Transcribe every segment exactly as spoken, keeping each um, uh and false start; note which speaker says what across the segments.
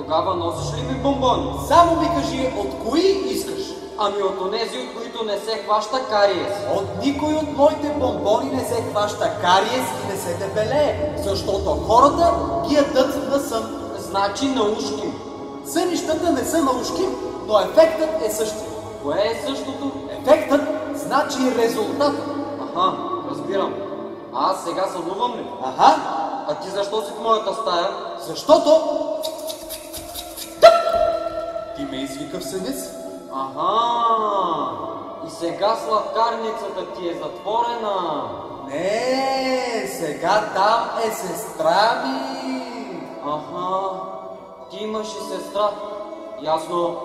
Speaker 1: тогава носиш ли ми бомбони?
Speaker 2: Само ми кажи, от кои искаш?
Speaker 1: Ами от онези, от които не се хваща кариес.
Speaker 2: От никой от моите бомбони не се хваща кариес и не се дебелее, защото хората ги ядат на сън.
Speaker 1: Значи на ушки.
Speaker 2: Сънищата не са на ушки, но ефектът е същия.
Speaker 1: Кое е същото?
Speaker 2: Ефектът значи резултатът.
Speaker 1: Аха, разбирам. А аз сега сънувам ли?
Speaker 2: Аха.
Speaker 1: А ти защо си в моята стая?
Speaker 2: Защото ти ме извика в съня си.
Speaker 1: Аха. И сега сладкарницата ти е затворена.
Speaker 2: Не, сега там е сестра ми.
Speaker 1: Аха. Ти имаш и сестра. Ясно.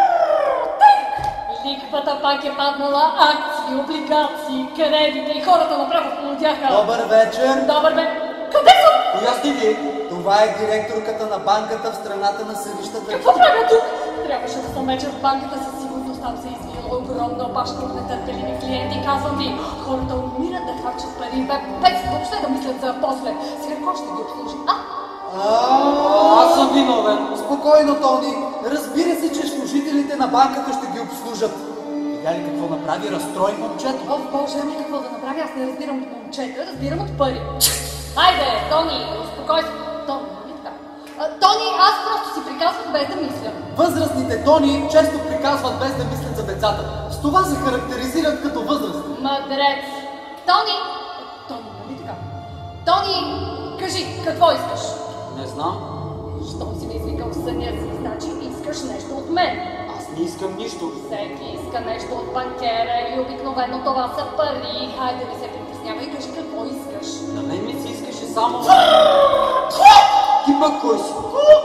Speaker 3: Ликвата пак е паднала, акции, облигации, кредити и хората направо полудяха.
Speaker 2: Добър вечер.
Speaker 3: Добър бе. Къде съм?
Speaker 1: Коя сте ви?
Speaker 2: Това е директорката на банката в страната на сънищата.
Speaker 3: Какво правя тук? Трябваше да съм вечер в банката, със сигурност там се извила огромна опашка от нетърпеливи клиенти. Казвам ви, хората умират да харчат пари, бе, без въобще да мислят за после. Сега кой ще ги обслужи? А?
Speaker 1: Аз съм виновен.
Speaker 2: Спокойно, Тони. Разбира се, че служителите на банката ще ги обслужат. Видя ли какво направи? Разстрой момчето.
Speaker 3: О, Боже, ами какво да направя? Аз не разбирам от момчета, разбирам от пари. Хайде, Тони, успокой се. Тони, нали така? А, Тони, аз просто си приказвам без да мисля.
Speaker 2: Възрастните Тони често приказват без да мислят за децата. С това се характеризират като възрастни.
Speaker 3: Мъдрец. Тони! Тони, нали така? Тони, кажи, какво искаш?
Speaker 1: Не знам.
Speaker 3: Щом си ме извикал в съня си, значи искаш нещо от мен.
Speaker 1: Аз не искам нищо.
Speaker 3: Всеки иска нещо от банкера и обикновено това са пари. Хайде, не се притеснявай, кажи какво искаш.
Speaker 1: На мен ми се искаше само... Ти пък кой си?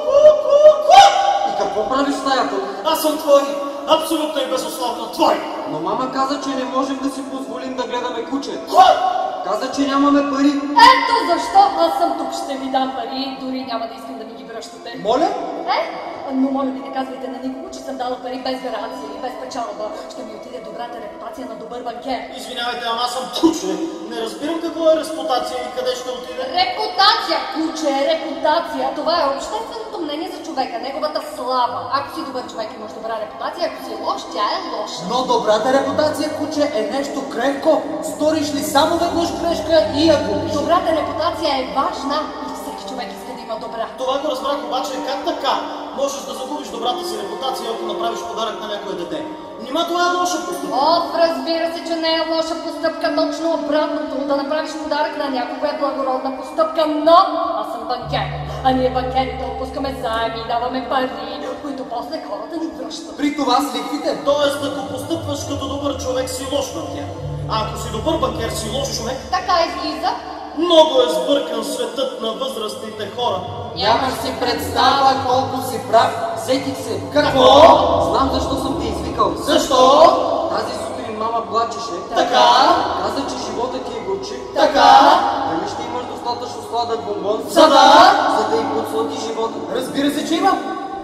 Speaker 1: И какво правиш в стаята?
Speaker 4: Аз съм твой, абсолютно и безусловно твой.
Speaker 1: Но мама каза, че не можем да си позволим да гледаме куче. Каза, че нямаме пари.
Speaker 3: Ето защо аз съм тук. Ще ви дам пари, дори няма да искам да ми ги връщате.
Speaker 2: Моля?
Speaker 3: Е, но моля ви, не казвайте на никого, че съм дала пари без гаранция или без печалба. Ще ми отиде добрата репутация на добър банкер.
Speaker 4: Извинявайте, ама аз съм куче. Не разбирам какво е репутация и къде ще отиде.
Speaker 3: Репутация, куче, репутация. Това е общественото мнение за човека, неговата слава. Ако си добър човек, имаш добра репутация, ако си лош, тя е лоша.
Speaker 2: Но добрата репутация, куче, е нещо крехко. Сториш ли само веднъж грешка и я губиш.
Speaker 3: Добрата репутация е важна и всеки човек иска да има добра.
Speaker 4: Това го разбрах, обаче как така? Можеш да загубиш добрата си репутация, ако направиш подарък на някое дете. Нима това е лоша постъпка.
Speaker 3: О, разбира се, че не е лоша постъпка, точно обратното. Да направиш подарък на някого е благородна постъпка, но аз съм банкер. А ние банкерите отпускаме заеми и даваме пари, които после хората ни връщат.
Speaker 2: При това с лихвите.
Speaker 4: Тоест, ако постъпваш като добър човек, си лош банкер. А ако си добър банкер, си лош човек.
Speaker 3: Така излиза.
Speaker 4: Много е сбъркан светът на възрастните хора.
Speaker 1: Нямаш си представа колко си прав. Сетих се.
Speaker 2: Какво?
Speaker 1: Знам защо съм те извикал.
Speaker 2: Защо?
Speaker 1: Тази сутрин мама плачеше.
Speaker 2: Така.
Speaker 1: Каза, че живота ти е горчив.
Speaker 2: Така.
Speaker 1: Дали ще имаш достатъчно сладък бомбон?
Speaker 2: За да?
Speaker 1: За да им подслади живота.
Speaker 2: Разбира се, че имам.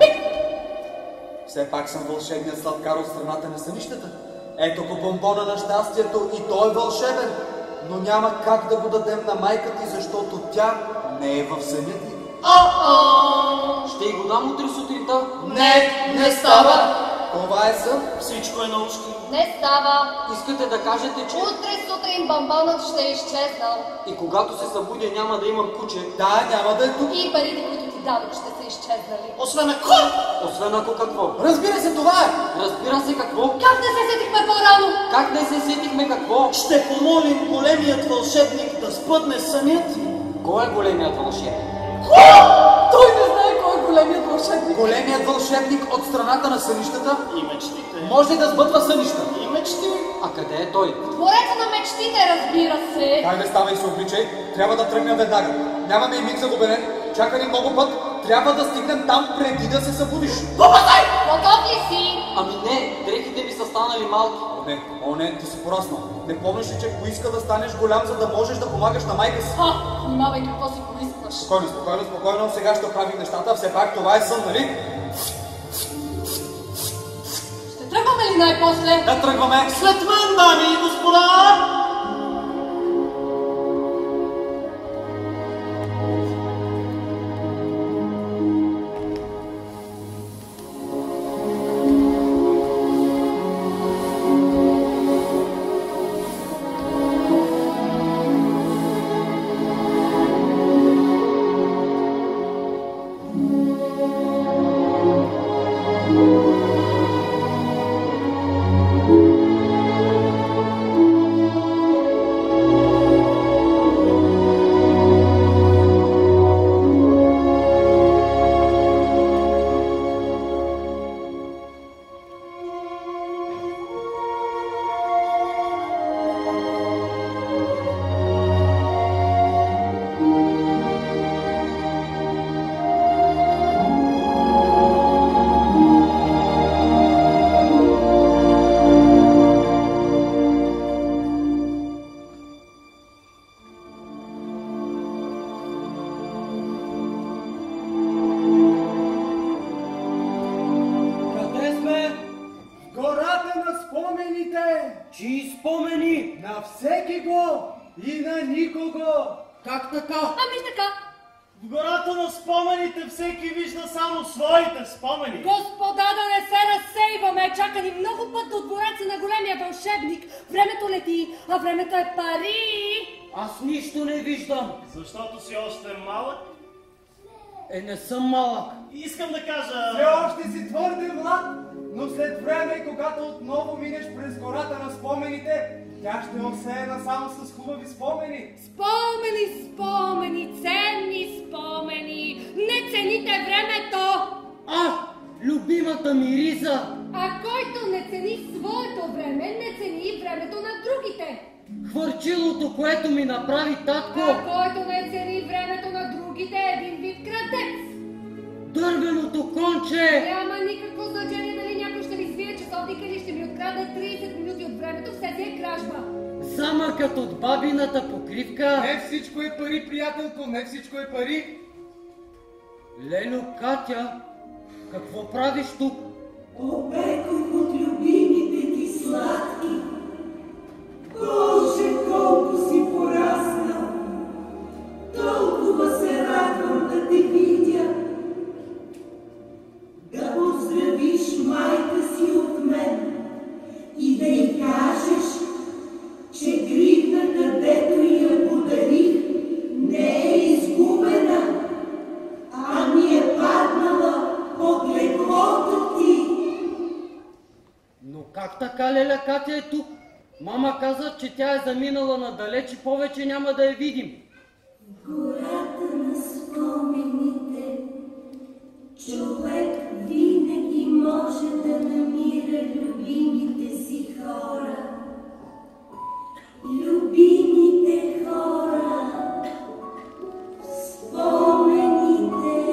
Speaker 2: Все пак съм вълшебният сладкар от страната на сънищата. Ето го бомбона на щастието и той е вълшебен. Но няма как да го дадем на майка ти, защото тя не е в съня ти.
Speaker 1: Ще й го дам утре сутринта.
Speaker 2: Не, не става. Това е сън.
Speaker 4: Всичко е на ушки.
Speaker 3: Не става.
Speaker 1: Искате да кажете, че...
Speaker 3: Утре сутрин бомбонът ще е изчезнал.
Speaker 1: И когато се събудя няма да имам куче.
Speaker 2: Да, няма да е тук.
Speaker 3: И парите, които ти дадох, ще са изчезнали.
Speaker 4: Освен ако...
Speaker 1: Освен ако какво?
Speaker 2: Разбира се, това е.
Speaker 1: Разбира се какво?
Speaker 3: Как не се сетихме по-рано?
Speaker 1: Как не се сетихме какво?
Speaker 4: Ще помолим големият вълшебник да сбъдне сънят ти.
Speaker 1: Кой е големият вълшебник?
Speaker 3: Той не знае кой е големият вълшебник.
Speaker 2: Големият вълшебник от страната на сънищата
Speaker 4: И мечтите.
Speaker 2: може да сбъдва сънища.
Speaker 4: И мечти.
Speaker 1: А къде е той?
Speaker 3: Двореца на мечтите, разбира се.
Speaker 2: Хайде, ставай, се обличай. Трябва да тръгнем веднага. Нямаме и миг за губене. Чака ни много път. Трябва да стигнем там преди да се събудиш.
Speaker 3: Попадай! Готов ли си?
Speaker 1: Ами не, дрехите ми са станали малки.
Speaker 2: О, не, о, не, ти си пораснал. Не помниш ли, че поиска да станеш голям, за да можеш да помагаш на майка си?
Speaker 3: Ха, внимавай какво си поискваш.
Speaker 2: Спокойно, спокойно, спокойно. Сега ще оправим нещата. Все пак това е сън, нали?
Speaker 3: Ще тръгваме ли най-после?
Speaker 2: Да тръгваме.
Speaker 4: След мен, дами и господа!
Speaker 5: гората на спомените!
Speaker 1: Чии спомени?
Speaker 5: На всеки го и на никого!
Speaker 1: Как така?
Speaker 3: Ами така.
Speaker 4: В гората на спомените всеки вижда само своите спомени.
Speaker 3: Господа, да не се разсейваме. Чака ни много път до двореца на големия вълшебник. Времето лети, а времето е пари.
Speaker 1: Аз нищо не виждам.
Speaker 4: Защото си още малък.
Speaker 1: Е, не съм малък.
Speaker 4: Искам да кажа...
Speaker 5: Все още си твърде млад, но след време, когато отново минеш през гората на спомените, тя ще е осеяна само с хубави спомени.
Speaker 3: Спомени, спомени, ценни спомени. Не цените времето.
Speaker 1: А, любимата ми риза.
Speaker 3: А който не цени своето време, не цени и времето на другите.
Speaker 1: Хвърчилото, което ми направи татко.
Speaker 3: А който не цени времето на другите, е един вид крадец.
Speaker 1: Дървеното конче.
Speaker 3: Няма никакво значение дали някой ще ми свие часовник или ще ми открадне трийсет минути от времето, все си е кражба.
Speaker 1: Замъкът от бабината покривка.
Speaker 5: Не всичко е пари, приятелко, не всичко е пари.
Speaker 1: Лелю, Катя, какво правиш тук?
Speaker 6: Опекох от любимите ти сладки. Боже, колко си пораснал. Толкова се радвам да те видя. Да поздравиш майка си от мен и да й кажеш, че гривната, дето я подарих, не е изгубена, а ми е паднала под леглото ти.
Speaker 1: Но как така Леля Катя е тук? Мама каза, че тя е заминала надалеч и повече няма да я видим.
Speaker 6: Гората на спомените. Човек винаги може да намира любимите си хора. Любимите хора. Спомените.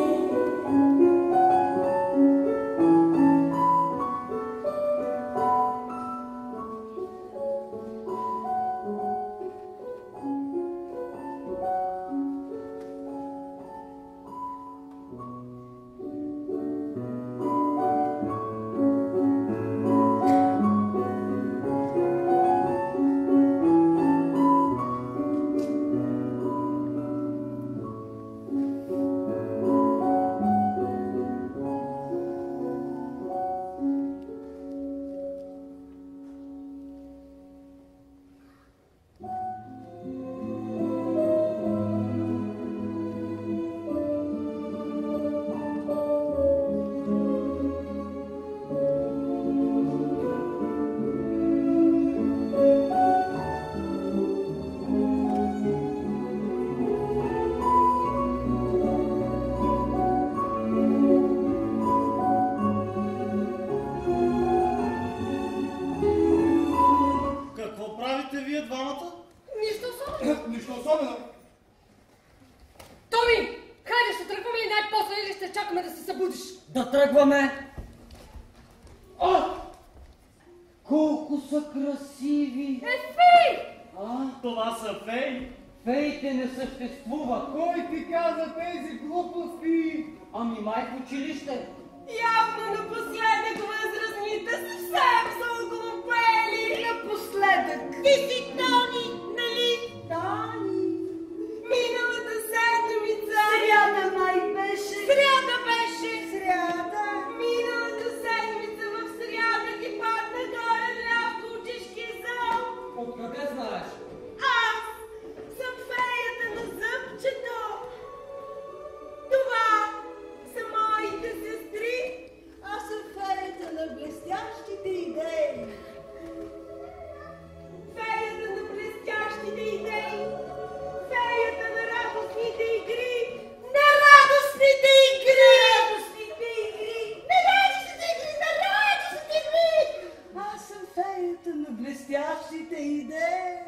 Speaker 3: Нищо особено.
Speaker 5: Нищо особено.
Speaker 3: Томи, хайде, ще тръгваме и най-после или ще чакаме да се събудиш?
Speaker 1: Да тръгваме. О! Колко са красиви.
Speaker 3: Е, фей!
Speaker 1: А,
Speaker 4: Това са феи.
Speaker 1: феите не съществуват.
Speaker 5: Кой ти каза тези глупости?
Speaker 1: Ами май в училище.
Speaker 6: Явно напоследък възрастните съвсем са оглупели. Напоследък. Ти си Тони, нали? Тони. Миналата седмица. Сряда май беше. Сряда беше. Сряда. Миналата седмица в сряда ти падна горе ляв кучешки зъб.
Speaker 1: Откъде знаеш?
Speaker 6: Аз съм феята на зъбчето. Това са моите сестри. Аз съм феята на блестящите идеи. Феята на блестящите идеи. Феята на радостните игри. На радостните игри! На радостните игри! На радостните игри! На радостните игри! Аз съм феята на блестящите идеи.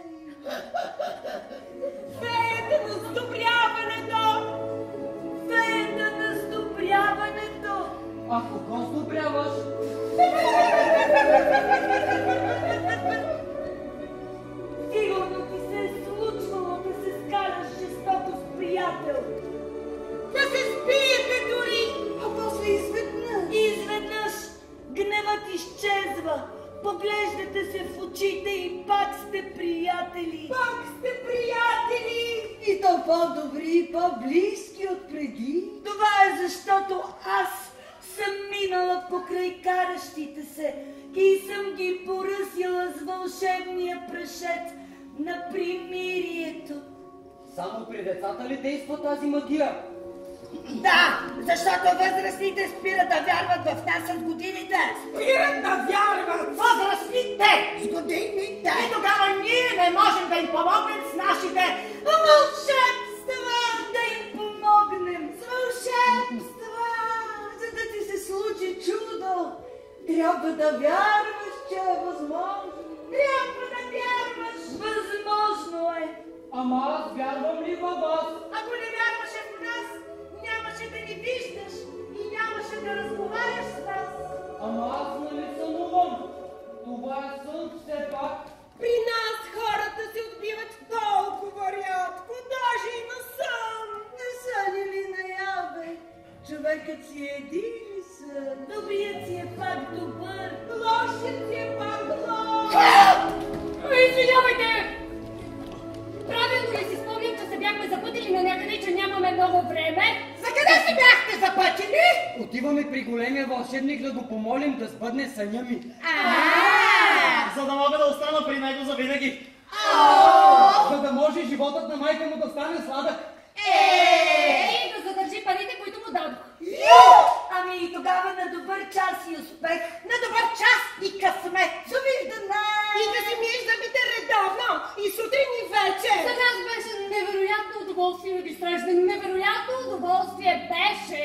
Speaker 6: Феята на сдобряването! Феята на сдобряването!
Speaker 1: А кого сдобряваш?
Speaker 6: Сигурно ти се е случвало да се скараш жестоко с приятел. Да се спиете дори! А после изведнъж. Изведнъж гневът изчезва. Поглеждате се в очите и пак сте приятели. Пак сте приятели. И то по-добри и по-близки от преди. Това е защото аз съм минала покрай каращите се и съм ги поръсила с вълшебния прашет на примирието.
Speaker 1: Само при децата ли действа тази магия?
Speaker 6: Да, защото възрастните спират да вярват в нас с годините. Спират да вярват! Възрастните! С годините! И тогава ние не можем да им помогнем с нашите вълшебства! Да им помогнем с вълшебства! За да ти се случи чудо, трябва да вярваш, че е възможно. Трябва да вярваш! Възможно е!
Speaker 1: Ама аз вярвам ли във вас?
Speaker 6: Ако не вярваше в нас, нямаше да ни виждаш и нямаше да разговаряш с нас.
Speaker 1: Ама аз нали сънувам? Това е сън все пак.
Speaker 6: При нас хората се отбиват толкова рядко, даже и на сън. Не сън или наяве. Човекът си е един ли сън? Добрият си е пак добър, лошият си е пак лош.
Speaker 3: Извинявайте! Правилно ли си спомням, че се бяхме запътили на някъде и че нямаме много време?
Speaker 6: За къде се бяхте запътили?
Speaker 1: Отиваме при големия вълшебник да го помолим да сбъдне съня ми.
Speaker 4: За да мога да остана при него завинаги.
Speaker 5: За да може животът на майка му да стане сладък.
Speaker 3: И да задържи парите, които му дадох.
Speaker 6: Ами и тогава на добър час и успех, на добър час и късмет. Завиждане! И да си миеш зъбите редовно, и сутрин и вечер.
Speaker 3: За нас беше невероятно удоволствие да ги срещнем. Невероятно удоволствие беше.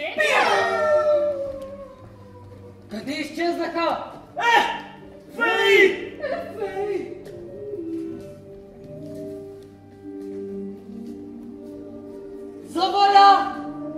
Speaker 1: Къде изчезнаха?
Speaker 4: Е! Фей!
Speaker 6: Фей!
Speaker 1: Заваля!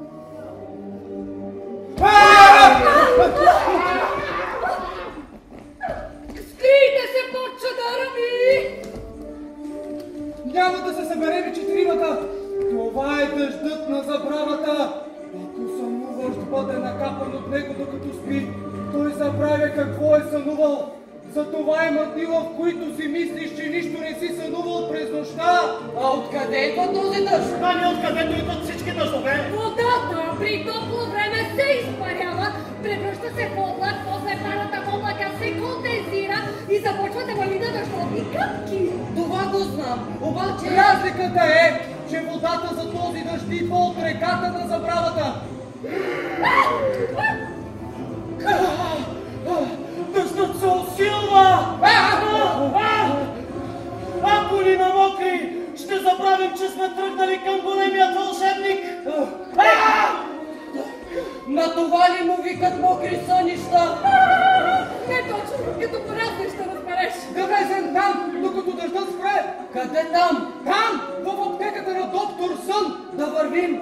Speaker 3: Скрийте се под чадъра ми!
Speaker 5: Няма да се съберем и четиримата. Това е дъждът на забравата. Ако сънуваш бъде накапан от него докато спи, той забравя какво е сънувал. Затова има дни, в които си мислиш, че нищо не си сънувал през нощта.
Speaker 1: А откъде идва този дъжд?
Speaker 4: Ами откъдето идват всички дъждове?
Speaker 3: Водата при топло време се изпарява, превръща се в облак, после парата в облака се кондензира и започва да вали на дъждовни капки.
Speaker 1: Това го знам, обаче...
Speaker 5: Разликата е, че водата за този дъжд идва от реката на забравата.
Speaker 4: Дъждът се усилва! Ако ни намокри, ще забравим, че сме тръгнали към големият вълшебник!
Speaker 1: На това ли му викат мокри сънища?
Speaker 3: Не точно, като пораснеш ще разбереш.
Speaker 5: Да влезем там, докато дъждът спре.
Speaker 1: Къде там?
Speaker 5: Там, в аптеката на доктор Сън, да вървим.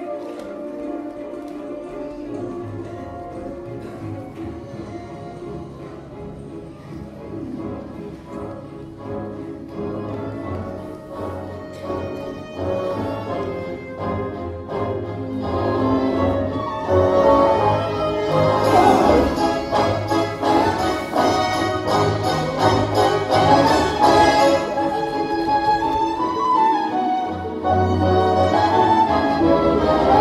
Speaker 6: Thank you.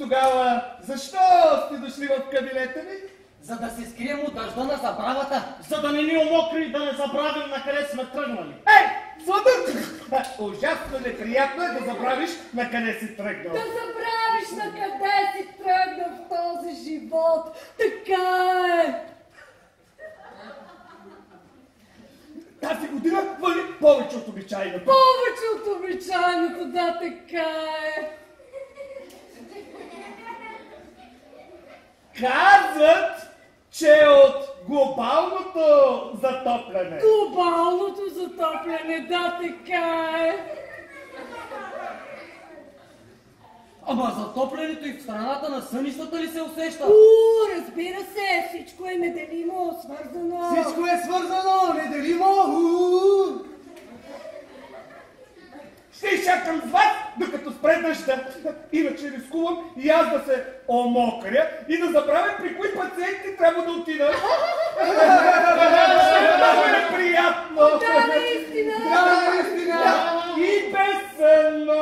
Speaker 5: тогава защо сте дошли в кабинета ми?
Speaker 1: За да се скрием от дъжда на забравата.
Speaker 4: За да не ни омокри и да не забравим на къде сме тръгнали.
Speaker 5: Ей, сладър! Ужасно неприятно е да забравиш на къде си тръгнал.
Speaker 3: Да забравиш на къде си тръгнал в този живот. Така е.
Speaker 5: Тази година вали повече от обичайното.
Speaker 3: Повече от обичайното, да, така е.
Speaker 5: Казват, че от глобалното затопляне.
Speaker 3: Глобалното затопляне, да, така е.
Speaker 1: Ама затоплянето и в страната на сънищата ли се усеща?
Speaker 3: У, разбира се, всичко е неделимо свързано.
Speaker 5: Всичко е свързано, неделимо. У. Ще изчакам с вас, докато спре дъжда. Иначе рискувам и аз да се омокря и да забравя при кои пациенти трябва да отида. Ще е много неприятно.
Speaker 3: Да, наистина.
Speaker 5: Да, наистина. И безсънно.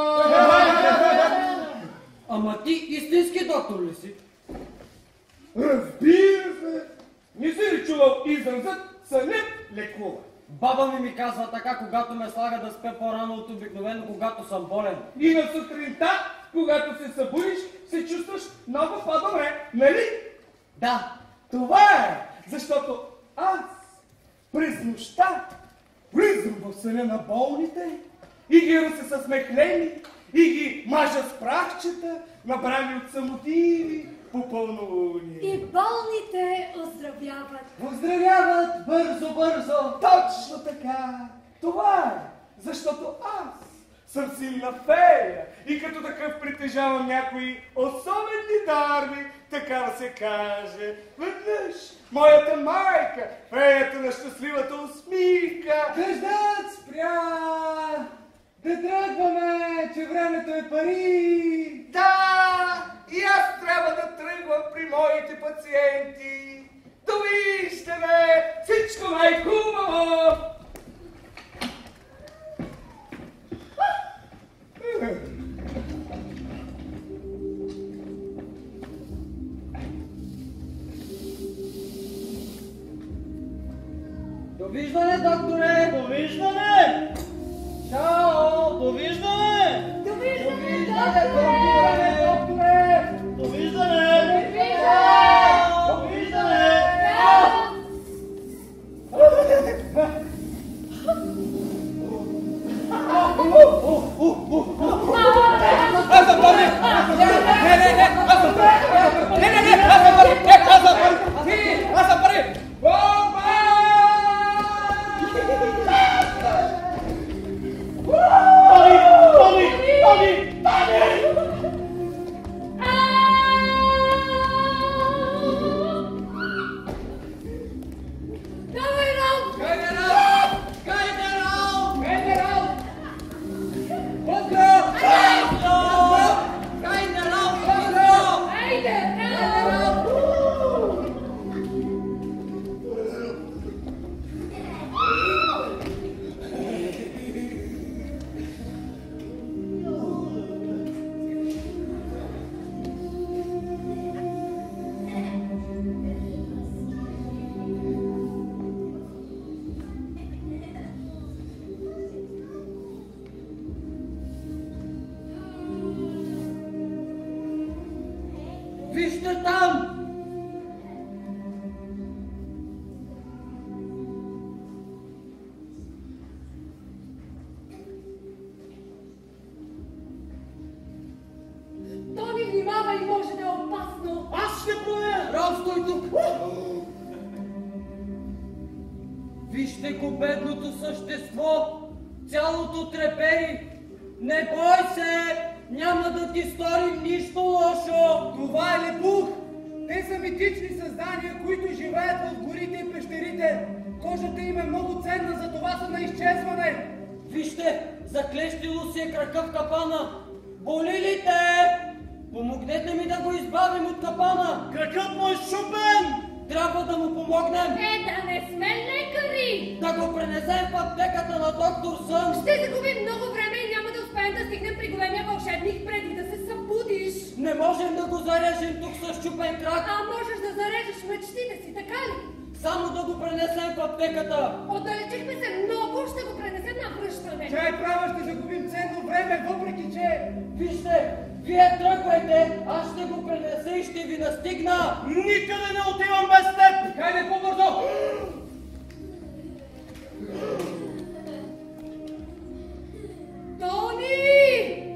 Speaker 1: Ама ти истински доктор ли си?
Speaker 5: Разбира се. Не си ли чувал изразът сънят лекува?
Speaker 1: Баба ми ми казва така, когато ме слага да спе по-рано от обикновено, когато съм болен.
Speaker 5: И на сутринта, когато се събудиш, се чувстваш много по-добре, нали?
Speaker 1: Да.
Speaker 5: Това е, защото аз през нощта влизам в съня на болните и ги ръся с мехлени и ги мажа с прахчета, набрани от самотиви по пълнолуние.
Speaker 3: И болните оздравяват.
Speaker 5: Оздравяват бързо-бързо. Точно така. Това е, защото аз съм силна фея и като такъв притежавам някои особени дарби, така да се каже. Веднъж моята майка, феята на щастливата усмивка. Дъждът спря! Да тръгваме, че времето е пари. Да, и аз трябва да тръгвам при моите пациенти. Довиждане! Всичко най-хубаво!
Speaker 1: Довиждане, докторе!
Speaker 4: Довиждане!
Speaker 1: Чао!
Speaker 4: Довиждане!
Speaker 3: Довиждане,
Speaker 1: Довиждане,
Speaker 3: докторе!
Speaker 1: докторе!
Speaker 4: Довиждане!
Speaker 3: Довиждане!
Speaker 5: Аз съм Тони! Не, не, не! Аз съм Тони! Не, не, не! Аз съм Тони! Не, аз съм Тони! Аз съм Тони! Бомба!
Speaker 4: Тони! Тони! Тони!
Speaker 3: Давай, Рал!
Speaker 1: Генерал! Генерал!
Speaker 5: Генерал!
Speaker 1: Генерал! Генерал!
Speaker 3: Айде, Рал!
Speaker 1: Вижте там!
Speaker 3: Тони, внимавай, може да е опасно.
Speaker 4: Аз ще проверя!
Speaker 1: Рал, стой тук! Вижте го бедното същество! Цялото трепери! Не бой се! Няма да ти сторим нищо лошо!
Speaker 5: Това е лепух! Те са митични създания, които живеят в горите и пещерите. Кожата им е много ценна, затова са на изчезване.
Speaker 1: Вижте, заклещило си е крака в капана! Боли ли те? Помогнете ми да го избавим от капана!
Speaker 4: Кракът му е щупен!
Speaker 1: Трябва да му помогнем!
Speaker 3: Е, да не сме лекари!
Speaker 1: Да го пренесем в аптеката на доктор Сън!
Speaker 3: Ще загубим много време и няма да успеем да стигнем при големия вълшебник преди да се събудиш.
Speaker 1: Не можем да го зарежем тук с щупен крак.
Speaker 3: А можеш да зарежеш мечтите си, така ли?
Speaker 1: Само да го пренесем в аптеката.
Speaker 3: Отдалечихме се много, ще го пренесем на връщане.
Speaker 5: Тя е права, ще загубим ценно време, въпреки че...
Speaker 1: Вижте, вие тръгвайте, аз ще го пренеса и ще ви настигна.
Speaker 5: Никъде не отивам без теб! Хайде по-бързо!
Speaker 3: Тони!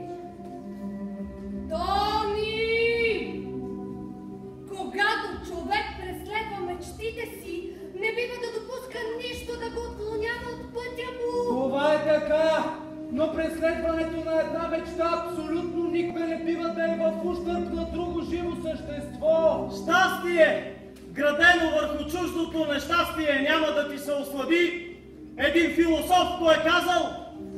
Speaker 3: Тони! Когато човек преследва мечтите си, не бива да допуска нищо да го отклонява от пътя му.
Speaker 5: Това е така, но преследването на една мечта абсолютно никога не бива да е в ущърб на друго живо същество.
Speaker 4: Щастие, градено върху чуждото нещастие, няма да ти се ослади. Един философ го е казал.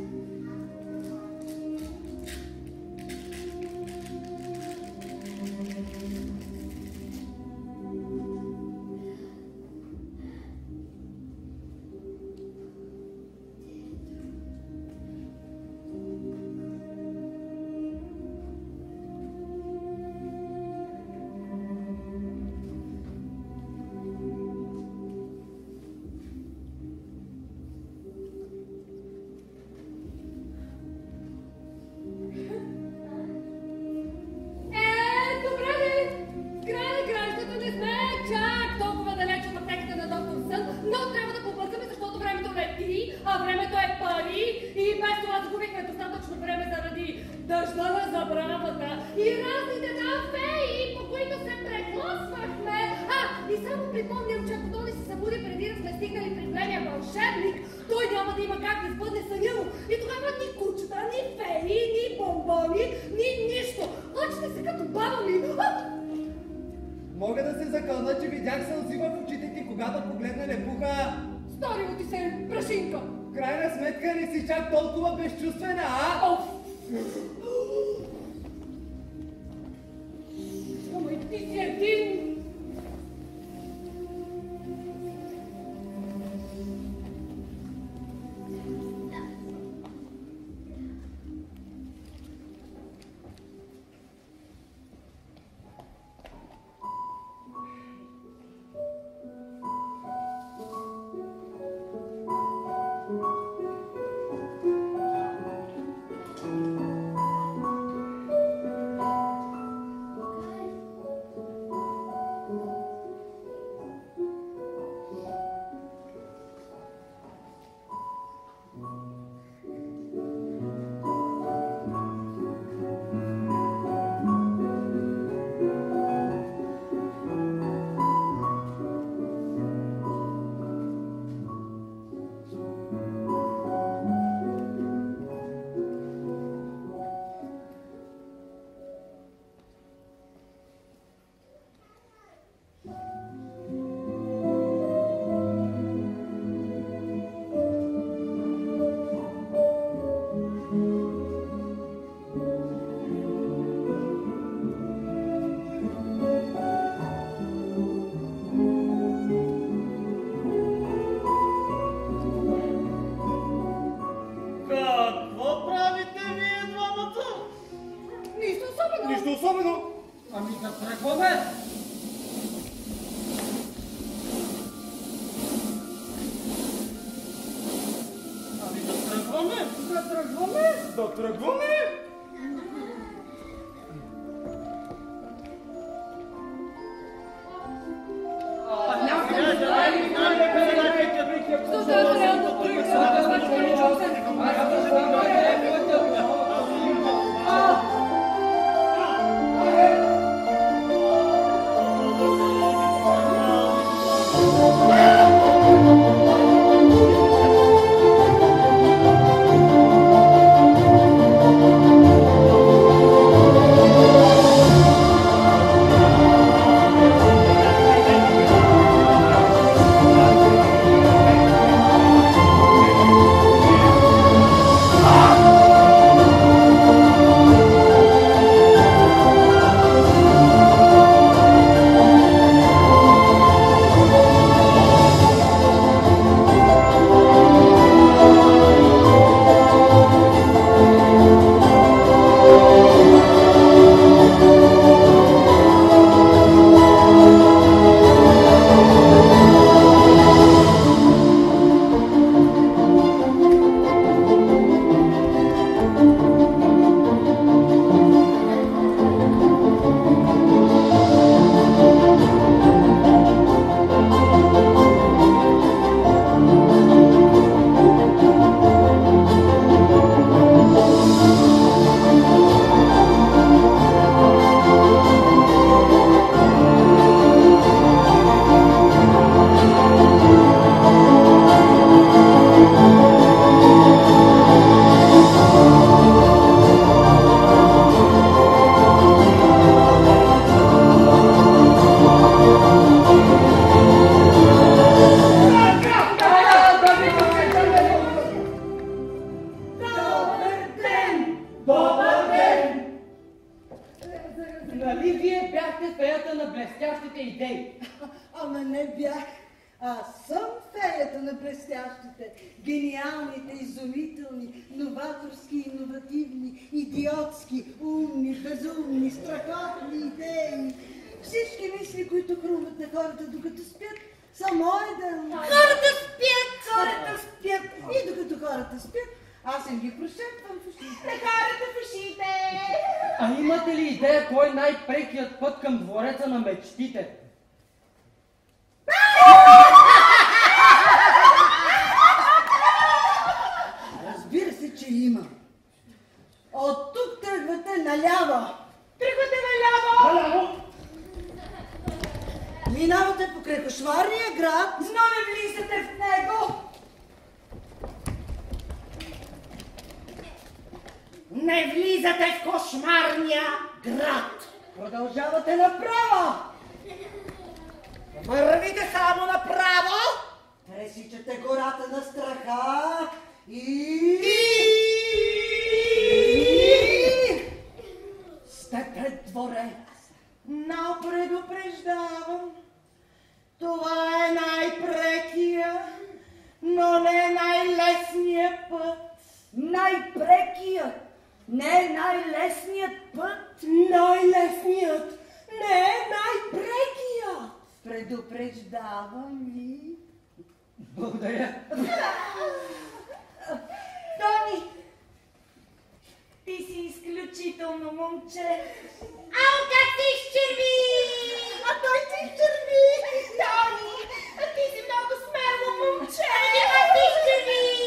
Speaker 5: Мога да се закълна, че видях сълзи в очите ти, когато погледна лепуха.
Speaker 3: Сторило ти се, прашинка.
Speaker 5: В крайна сметка не си чак толкова безчувствена, а?
Speaker 3: Оф! Ама и ти си един...
Speaker 5: Ами да тръгваме!
Speaker 4: Ами да тръгваме!
Speaker 5: Да тръгваме!
Speaker 4: Да тръгваме!
Speaker 6: Thank you.
Speaker 7: не бях. Аз съм феята на блестящите, гениалните, изумителни, новаторски, иновативни, идиотски, умни, безумни, страхотни идеи. Всички мисли, които хрумват на хората докато спят, са мои да... Хората спят! Хората спят! И докато хората спят, аз им ги прошепвам в ушите. На хората в ушите!
Speaker 1: А имате ли идея кой е най-прекият път към двореца на мечтите?
Speaker 7: Разбира се, че има. От тук тръгвате наляво. Тръгвате наляво! Наляво! Минавате покрай кошмарния град, но не влизате в него. Не влизате в кошмарния град. Продължавате направо. Вървите само направо. Пресичате гората на страха и... сте пред дворец. Но предупреждавам, това е най-прекия, но не най-лесният път. Най-прекият, не най-лесният път. Най-лесният, не най-прекият. Предупреждавам ви.
Speaker 1: Благодаря.
Speaker 7: Тони, ти си изключително момче. Ау, как се изчерви! А той се изчерви! Тони, а ти си много смело момче! Ами как се изчерви!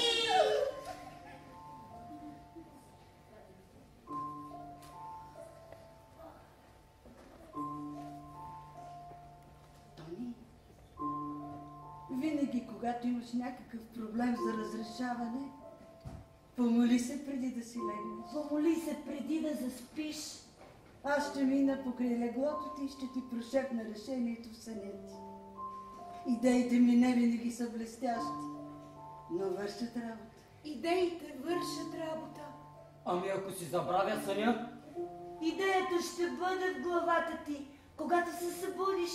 Speaker 7: Тони, винаги, когато имаш някакъв проблем за разрешаване, помоли се преди да си легнеш. Помоли се преди да заспиш. Аз ще мина покрай леглото ти и ще ти прошепна решението в съня ти. Идеите ми не винаги са блестящи, но вършат работа. Идеите вършат работа.
Speaker 1: Ами ако си забравя съня?
Speaker 7: Идеята ще бъде в главата ти, когато се събудиш.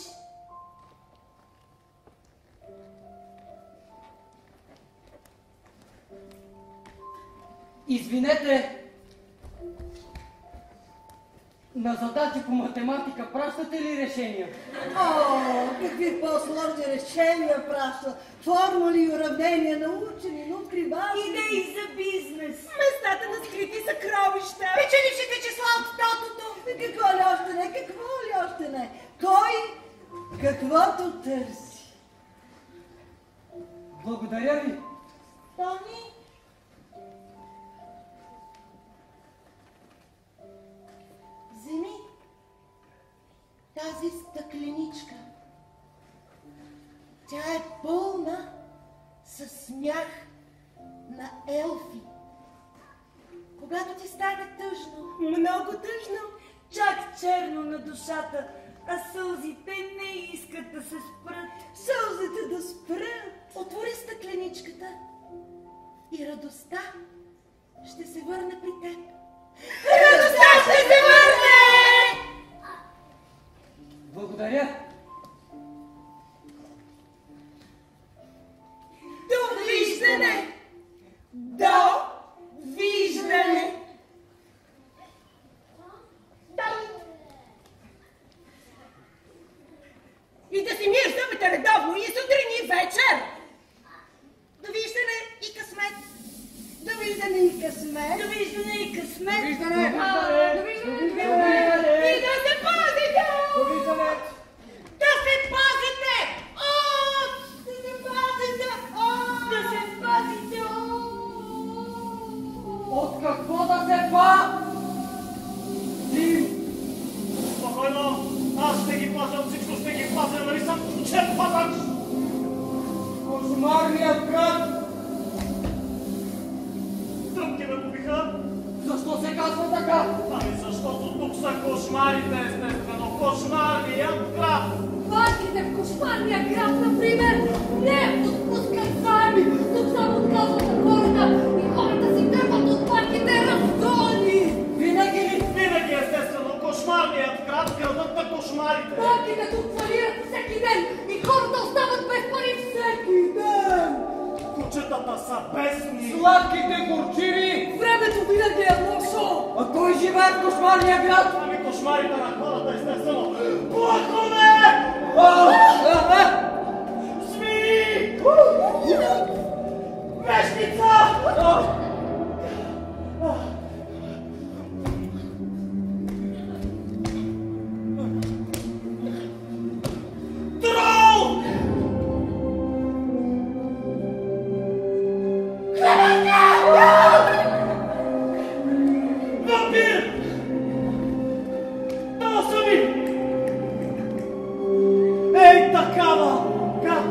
Speaker 1: Извинете, на задачи по математика пращате ли решения?
Speaker 7: О, какви по-сложни решения праща. Формули и уравнения, научени, но кривани. Идеи за бизнес. Местата на скрити съкровища. Печелившите числа от тотото. Какво ли още не, какво ли още не. Кой каквото търси.
Speaker 1: Благодаря ви.
Speaker 7: Тони? Вземи тази стъкленичка. Тя е пълна със смях на елфи. Когато ти стане тъжно, много тъжно, чак черно на душата, а сълзите не искат да се спрат. Сълзите да спрат. Отвори стъкленичката и радостта ще се върне при теб. Радостта ще се върне!
Speaker 1: Благодаря.
Speaker 7: Довиждане! Довиждане! И да си миеш зъбите редовно и сутрин и вечер! Довиждане и късмет! Довиждане и късмет! Довиждане и късмет!
Speaker 5: Довиждане!
Speaker 7: Довиждане! И да се пазите!
Speaker 5: Довиждане!
Speaker 7: Да се пазите! О! Да се пазите! О! Да се пазите!
Speaker 1: От какво да се па? Ти!
Speaker 4: Спокойно, аз ще ги пазя, всичко ще ги пазя, нали съм чет пазач?
Speaker 5: Кошмарният град!
Speaker 4: Тръпки ме побиха.
Speaker 1: Защо се казва така?
Speaker 4: Ами защото тук са кошмарите, естествено, кошмарният град.
Speaker 3: Банките в кошмарния град, например, не отпускат заеми, тук само отказват на хората и хората си тръгват от банките раздолни.
Speaker 1: Винаги ли?
Speaker 4: Винаги, естествено, кошмарният град, градът на кошмарите.
Speaker 3: Банките тук фалират всеки ден и хората остават
Speaker 4: са бесни.
Speaker 5: Сладките горчиви!
Speaker 7: Времето винаги е лошо!
Speaker 1: А кой живее в кошмарния град?
Speaker 4: Ами кошмарите на хората, естествено. Плахове! Змии! Вещица! Трол! Вампир! Тало са ми! Ей, такава! Гад!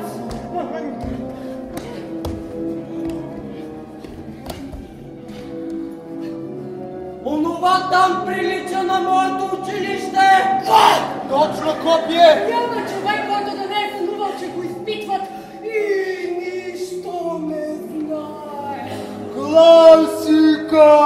Speaker 1: Онова там прилича на моето училище!
Speaker 5: Точно копие!
Speaker 3: Няма човек, който да не е сънувал, че го изпитват и нищо не знае.
Speaker 5: Класика!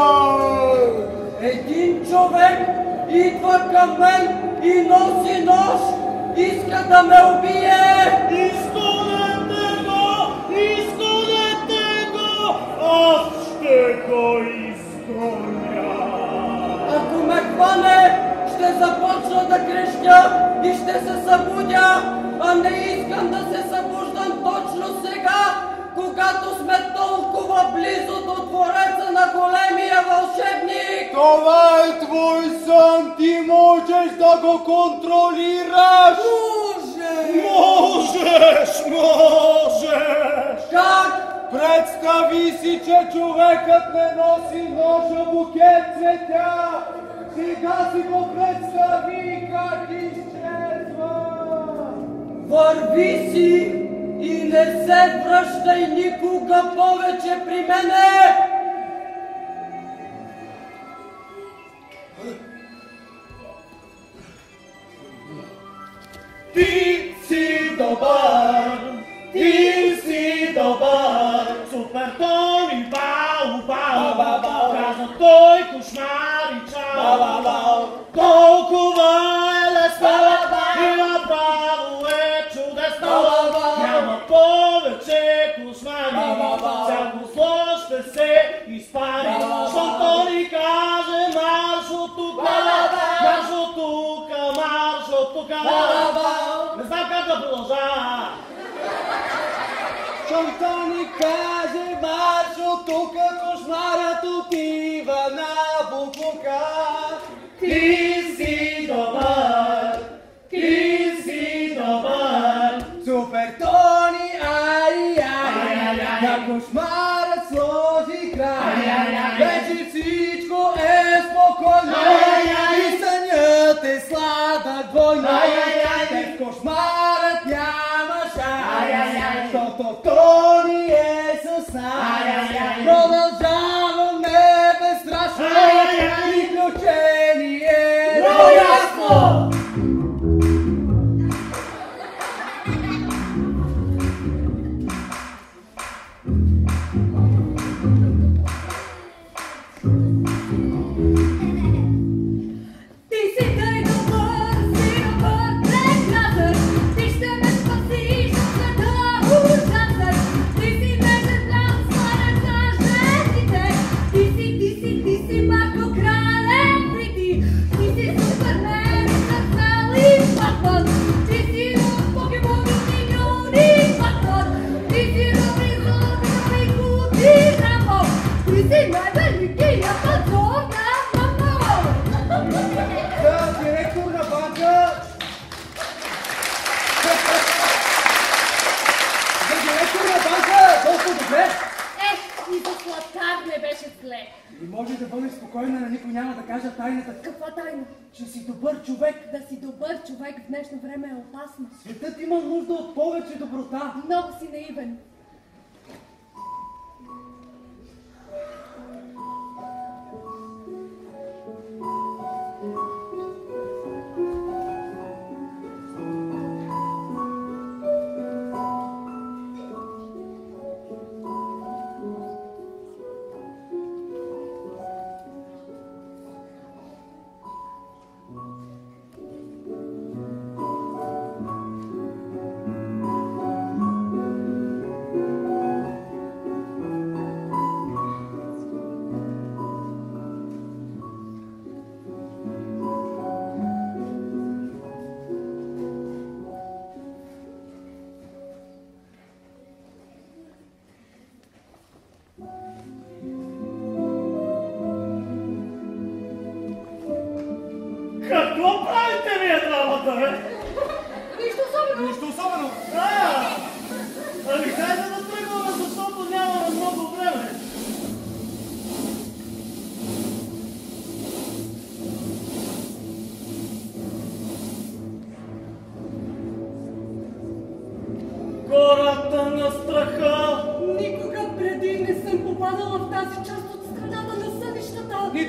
Speaker 1: Един човек идва към мен и носи нож, иска да ме убие!
Speaker 4: Изгонете го! Изгонете го! Аз ще го изгоня!
Speaker 1: Ако ме хване, ще започна да крещя и ще се събудя, а не искам да се събуждам точно сега, когато сме толкова близо до двореца на големия вълшебник!
Speaker 5: Това е твой сън, ти можеш да го контролираш!
Speaker 1: Може!
Speaker 4: Можеш! Можеш!
Speaker 1: Как?
Speaker 5: Представи си, че човекът не носи нож, а букет цветя! Сега си го представи как изчезва!
Speaker 1: Върви си и не се връщай никога повече при мене!
Speaker 4: Ти си добър! Ти си добър! Супер Тони Бау Бау! Каза той кошмари чао! Толкова е лесно и направо е чудесно! Няма повече кошмари! Всяко зло ще се изпари! Защото ни каже марш от тука! Марш от тука! Марш от тука! Не знам как да продължа!
Speaker 5: Щото ни каже марш от тука, кошмарът отива на буклука.
Speaker 4: Ти си добър, ти си добър.
Speaker 5: Супер Тони, ай, ай, на кошмарът сложи край. Вече всичко е спокойно и сънят е сладък двойно. Те в кошмарът няма шанс, защото Тони е с нас. Продължаваме безстрашно, приключение до ясно. И може да бъдеш спокойна, на никой няма да кажа тайната.
Speaker 3: Каква тайна?
Speaker 5: Че си добър човек.
Speaker 3: Да си добър човек в днешно време е опасно.
Speaker 5: Светът има нужда от повече доброта.
Speaker 3: Много си наивен.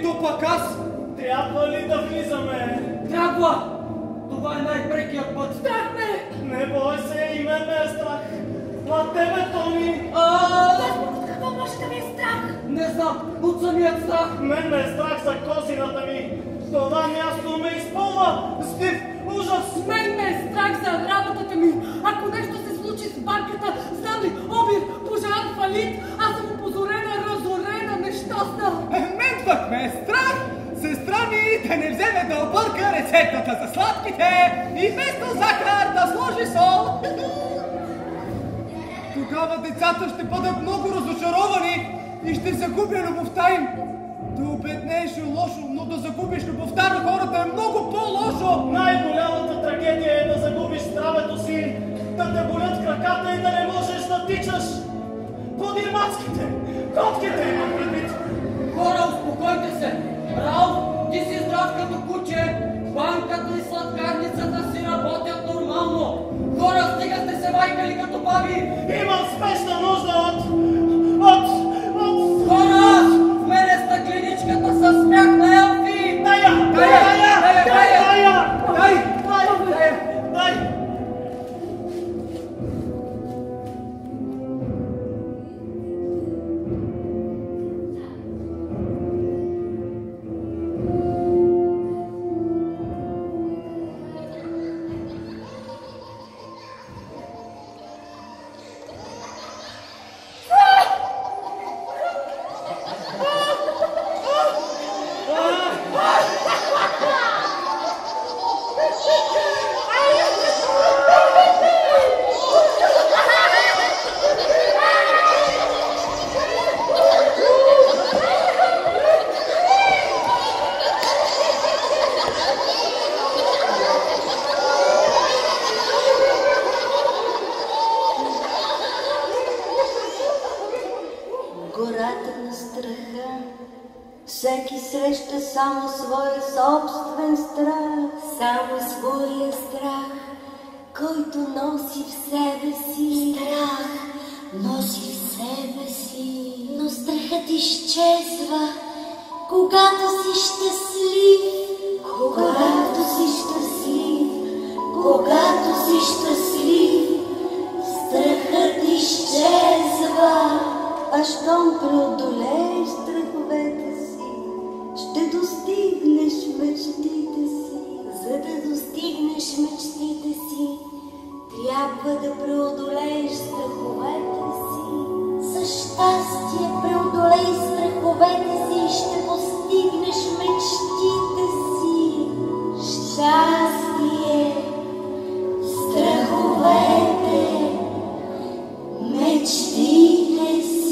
Speaker 5: И то пак аз.
Speaker 4: Трябва ли да влизаме?
Speaker 1: Трябва! Това е най-прекият път.
Speaker 7: Страх ме!
Speaker 4: Не бой се, и мен ме е страх. А тебе, Тони?
Speaker 1: А,
Speaker 7: Господи, какво може да ми е страх?
Speaker 1: не знам, от самият страх.
Speaker 4: Мен ме е страх за козината ми. Това място ме изпълва с див ужас.
Speaker 7: Мен ме е страх за работата ми. Ако нещо се случи с банката, знам ли, обир, пожар, фалит, аз съм опозорена, разорена, нещастна.
Speaker 5: Мен пък ме е страх сестра ми да не вземе да обърка рецептата за сладките и вместо захар да сложи сол. Тогава децата ще бъдат много разочаровани и ще загубя любовта им. Да обеднееш е лошо, но да загубиш любовта на хората е много по-лошо.
Speaker 4: Най-голямата трагедия е да загубиш здравето си, да те болят краката и да не можеш да тичаш. Подир мацките, котките имам предвид.
Speaker 1: Хора, успокойте се. Ралф, ти си здрав като куче. Банката и сладкарницата си работят нормално. Хора, стига сте се майкали като баби.
Speaker 4: Имам спешна нужда от... от... от...
Speaker 1: Хора, в мен е стъкленичката със смях на Елфи.
Speaker 4: Дай я! Дай я! Дай я! Дай я!
Speaker 5: Дай!
Speaker 4: Дай! Дай!
Speaker 8: Всеки среща само своя собствен страх, само своя страх, който носи в себе си. Страх носи в себе си, но страхът изчезва, когато си щастлив. Когато си щастлив, когато си щастлив, страхът изчезва. А щом преодолееш страховете си, ще достигнеш мечтите си. За да достигнеш мечтите си, трябва да преодолееш страховете си. За щастие преодолей страховете си и ще постигнеш мечтите си. Щастие, страховете, мечтите си.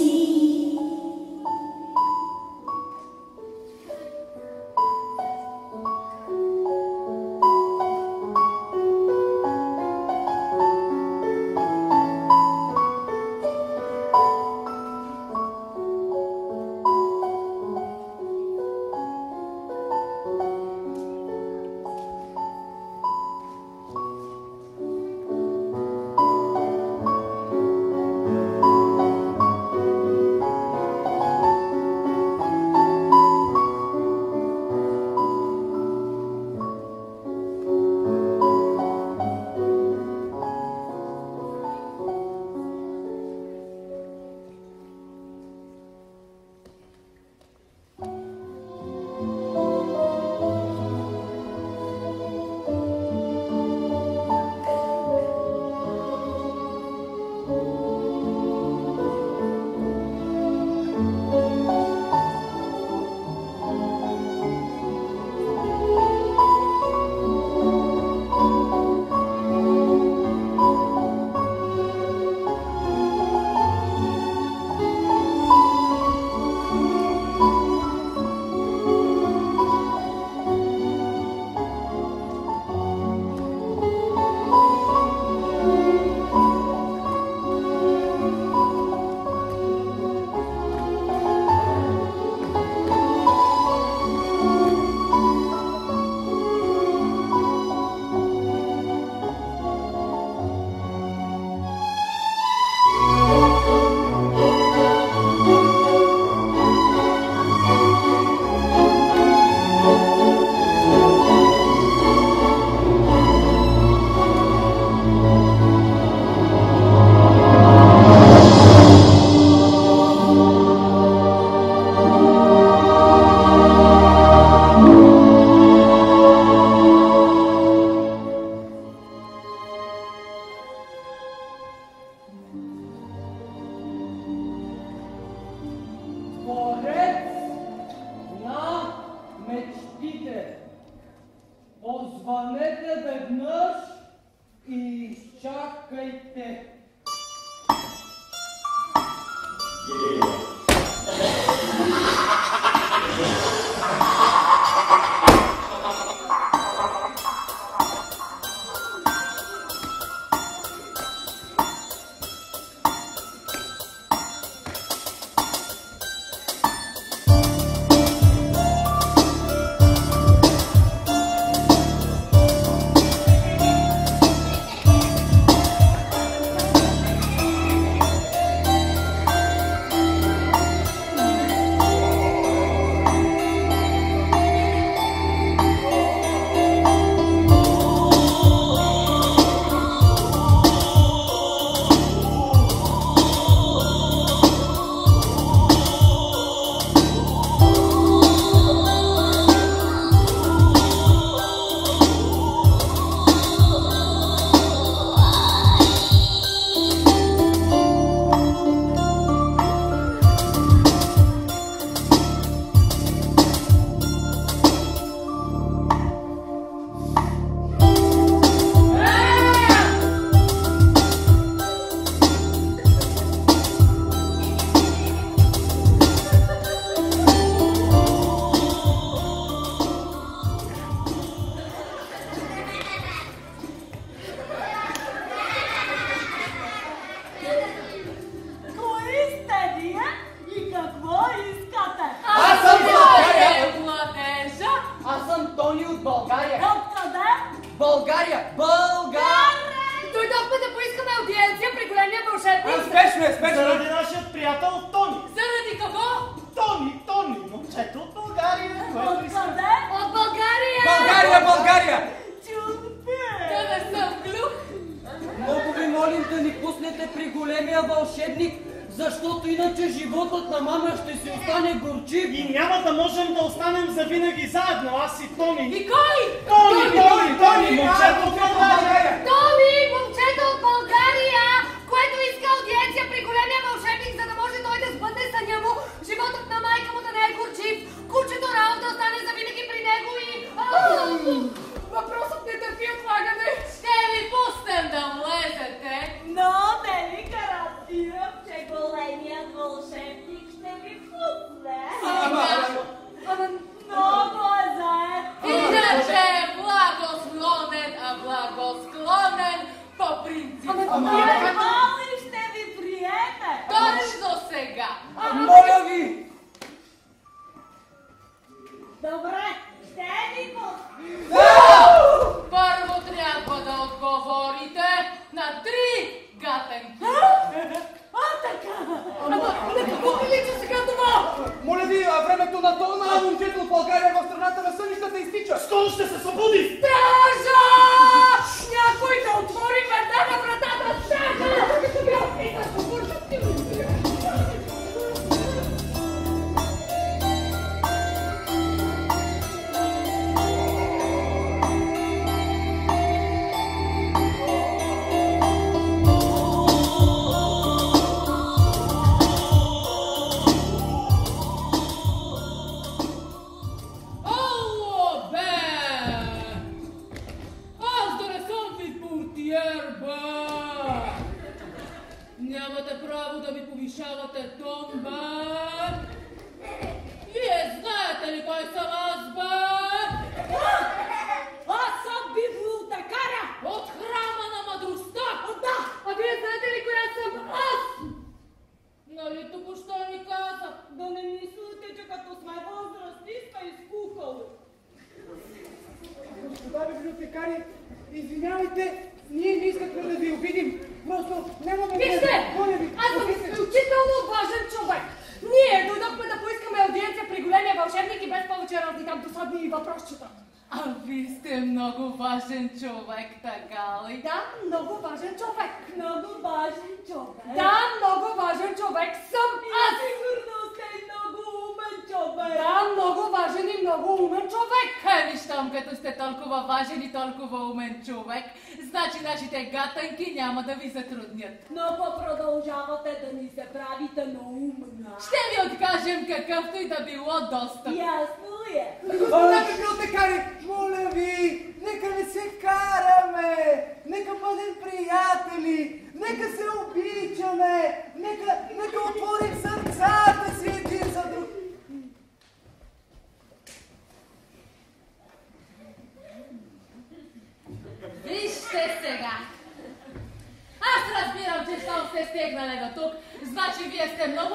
Speaker 9: Няма да ви затруднят.
Speaker 7: Но продължавате да ни се правите на умна.
Speaker 9: Ще ви откажем какъвто и да било достъп.
Speaker 7: Ясно е.
Speaker 5: Господа библиотекари, моля ви, нека не се караме, нека бъдем приятели, нека се обичаме, нека, нека отворим съда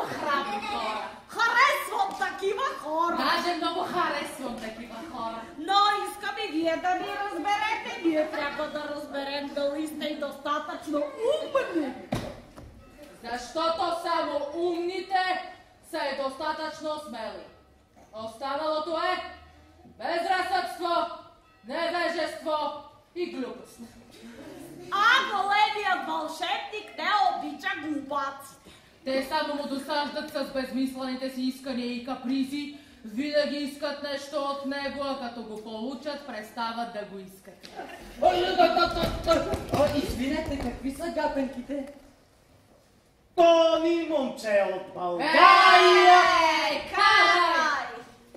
Speaker 9: храбри хора.
Speaker 7: Харесвам такива хора.
Speaker 9: Даже много харесвам такива хора.
Speaker 7: Но искам и вие да ни разберете. Ние трябва да разберем дали сте и достатъчно умни.
Speaker 9: Защото само умните са и достатъчно смели. Останалото е безразсъдство, невежество и глупост.
Speaker 7: А големият вълшебник не обича глупаците.
Speaker 9: Те само му досаждат с безмислените си искания и капризи, винаги искат нещо от него, а като го получат, престават да го искат.
Speaker 1: Извинете, какви са гатанките?
Speaker 4: Тони момче от България!
Speaker 9: Ей, карай!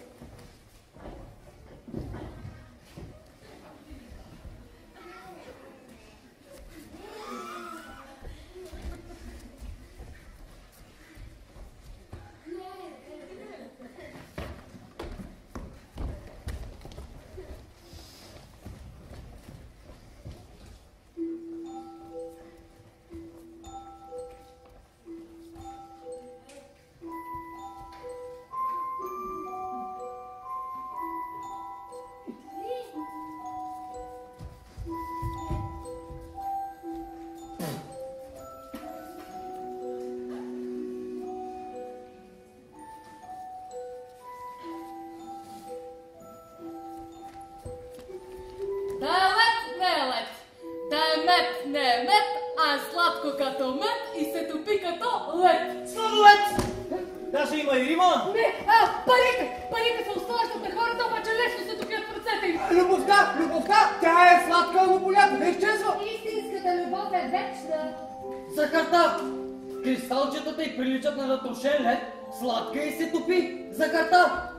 Speaker 3: сладко като мед и се топи като лед.
Speaker 4: Сладолед! Даже има и рима.
Speaker 3: Не, а, парите! Парите се устройстват на хората, обаче лесно се топят в ръцете им.
Speaker 5: Любовта, любовта, тя е сладка, но понякога не изчезва.
Speaker 3: Истинската любов е вечна.
Speaker 1: Захарта! Кристалчетата й приличат на натрошен лед, сладка и се топи. Захарта!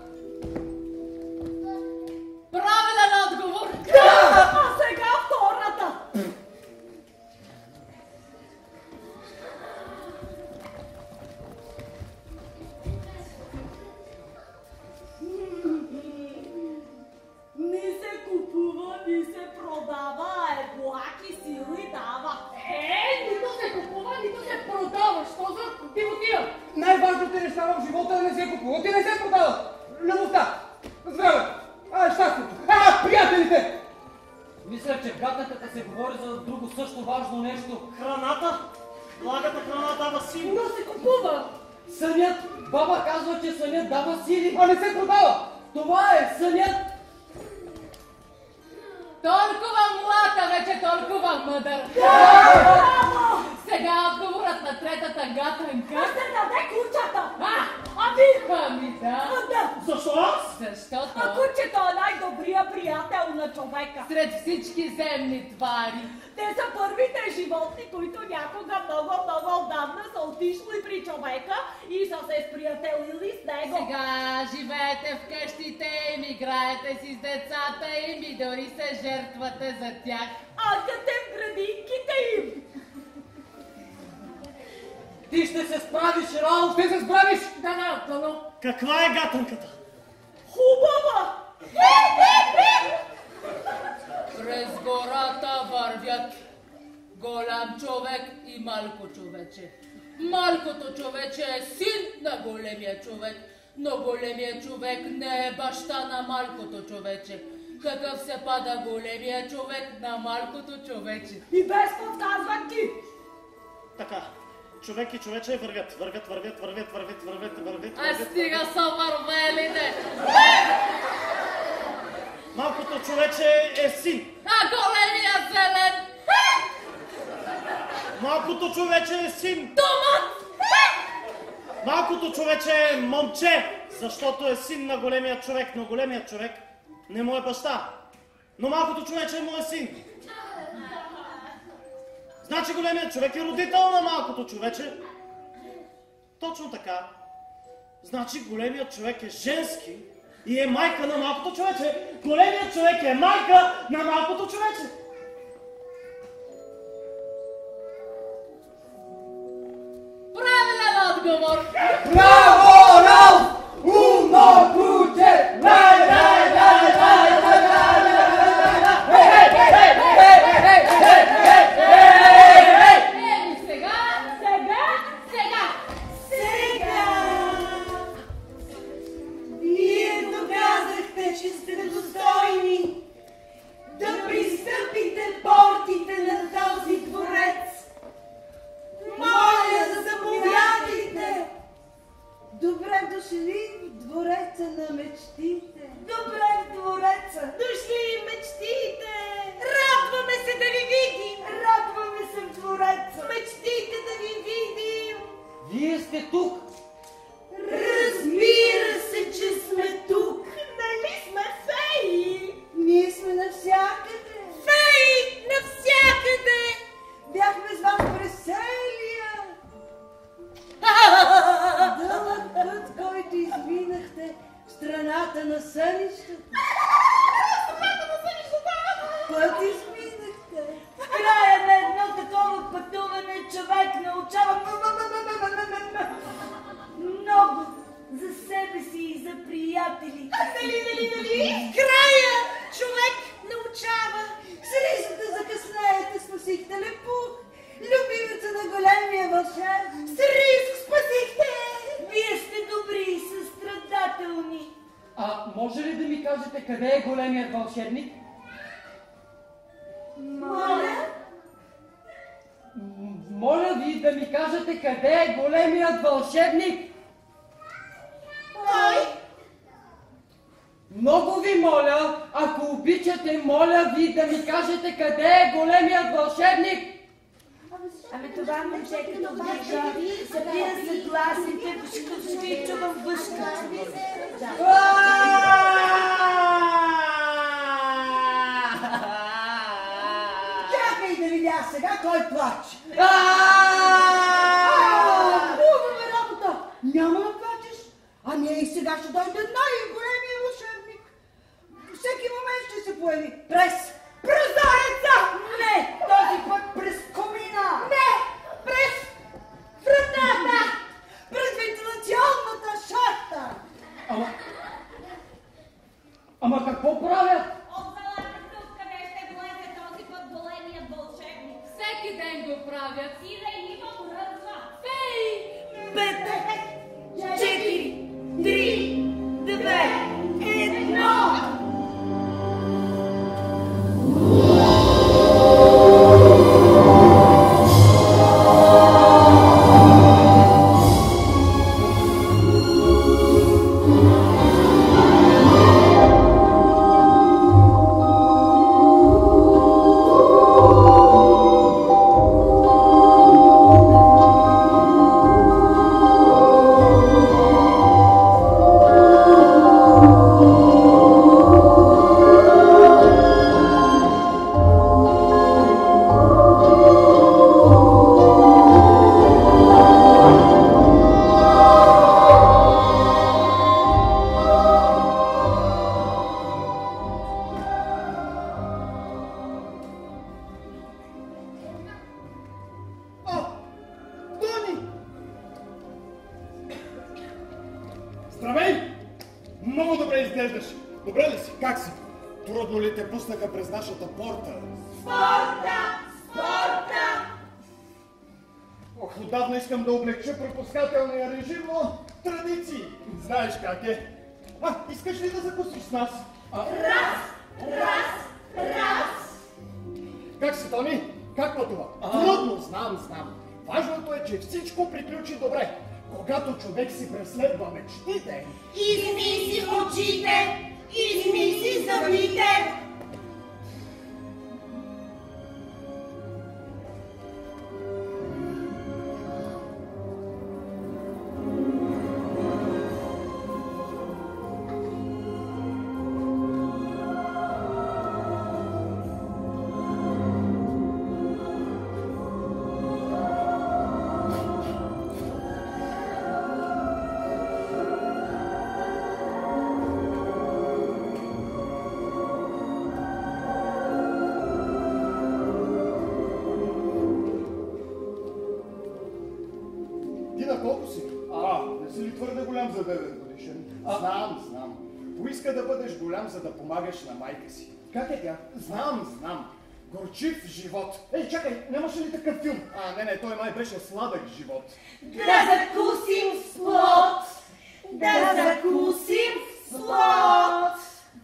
Speaker 3: Правилен отговор!
Speaker 7: Да! А сега втората! Ни се купува, ни се продава, а е благ и сили дава.
Speaker 3: Е, нито се купува, нито се продава. Що за дивотия?
Speaker 5: Най-важните неща в живота не се купуват и не се продават. Любовта, здраве, а, щастието, а, приятелите!
Speaker 1: Мисля, че в гатаката се говори за друго също важно нещо.
Speaker 4: Храната? Благата храна дава сили.
Speaker 3: Но се купува.
Speaker 1: Сънят! Баба казва, че сънят дава сили.
Speaker 5: А не се продава!
Speaker 1: Това е сънят!
Speaker 3: Толкова млад, а вече толкова мъдър. Сега отговорът на третата гатанка.
Speaker 7: Да се даде кучата!
Speaker 3: А,
Speaker 7: Ами!
Speaker 3: ами да.
Speaker 7: Да!
Speaker 4: Защо?
Speaker 3: Защото
Speaker 7: А кучето е най-добрия приятел на човека.
Speaker 3: сред всички земни твари
Speaker 7: Те са първите животни, които някога много-много отдавна са отишли при човека и са се сприятелили с него.
Speaker 3: сега живеете в къщите им, играете си с децата им и дори се жертвате за тях.
Speaker 7: Акате в градинките им.
Speaker 1: Ти ще се справиш, Рал!
Speaker 5: Ще се справиш!
Speaker 3: Да, да, дано.
Speaker 4: Каква е гатанката?
Speaker 7: Хубава!
Speaker 3: През гората вървят голям човек и малко човече. Малкото човече е син на големия човек, но големия човек не е баща на малкото човече. Какъв се пада големия човек на малкото човече?
Speaker 7: И без подсказванки.
Speaker 4: Така. Човек и човече вървят, вървят, вървят, вървят, вървят, вървят, вървят,
Speaker 3: А
Speaker 4: вървят.
Speaker 3: стига са вървелите!
Speaker 4: Малкото човече е син.
Speaker 3: А големия зелен!
Speaker 4: Малкото човече е син.
Speaker 3: Томат!
Speaker 4: Малкото човече е момче, защото е син на големия човек, но големия човек не му е баща. Но малкото човече му е син. Значи големият човек е родител на малкото човече. Точно така. Значи големият човек е женски и е майка на малкото човече. Големият човек е майка на малкото човече.
Speaker 3: Правилен отговор!
Speaker 5: Браво, Рал! Умно куче! Лай, лай, лай, лай, лай, лай, лай, лай,
Speaker 3: Еми сега,
Speaker 7: Сега,
Speaker 3: сега,
Speaker 7: сега, двореца на мечтите. Добре в двореца. Дошли мечтите. Радваме се да ви видим. Радваме се в двореца. Мечтите да ви видим.
Speaker 1: Вие сте тук.
Speaker 7: Разбира се, че сме тук. Нали сме феи? Ние сме навсякъде. Феи навсякъде. Бяхме с вас през целия дълъг път, който изминахте в страната на сънищата. Страната на сънищата! Път изминахте. В края на едно такова пътуване човек научава много за себе си и за приятели. Дали, дали, дали? В края човек научава. С ризата закъснеете, спасихте Лепух, любимеца на големия вълшебник. С риск спасихте! Вие сте добри и състрадателни.
Speaker 1: А може ли да ми кажете къде е големият вълшебник?
Speaker 7: Моля?
Speaker 1: М, Моля ви да ми кажете къде е големият вълшебник?
Speaker 7: Той?
Speaker 1: Много ви моля, ако обичате, моля ви да ми кажете къде е големият вълшебник?
Speaker 7: Ами това момче като вдига, събира се гласите, като ви чувам въшка. Чакай да видя сега кой плаче. Хубава работа! Няма да плачеш, а ние и сега ще дойде най-големия вълшебник. Всеки момент ще се появи през прозореца! Не, този път през комина! Не, през вратата! През вентилационната шахта!
Speaker 1: Ама... Ама какво правят?
Speaker 10: Отзалата се откъде ще влезе този път големият вълшебник.
Speaker 9: Всеки ден го правят.
Speaker 10: И да има мръзва.
Speaker 9: Фей!
Speaker 7: Пет, четири, три, две, едно!
Speaker 4: Здравей! Много добре изглеждаш. Добре ли си? Как си? Трудно ли те пуснаха през нашата порта?
Speaker 7: Спорта! Спорта!
Speaker 4: Ох, отдавна искам да облегча пропускателния режим, но традиции. Знаеш как е. А, искаш ли да закусиш с нас? А?
Speaker 7: Раз! Раз! Раз!
Speaker 4: Как си, Тони? Как пътува? Трудно, знам, знам. Важното е, че всичко приключи добре. Когато човек си преследва мечтите...
Speaker 7: Изми си очите! Изми си зъбите!
Speaker 4: Колко си? А, не си ли твърде голям за девет годишен? Знам, знам. Поиска да бъдеш голям, за да помагаш на майка си. Как е тя? Знам, знам. Горчив живот. Ей, чакай, нямаше ли такъв филм? А, не, не, той май беше Сладък живот.
Speaker 7: Да закусим с плод! Да закусим с плод!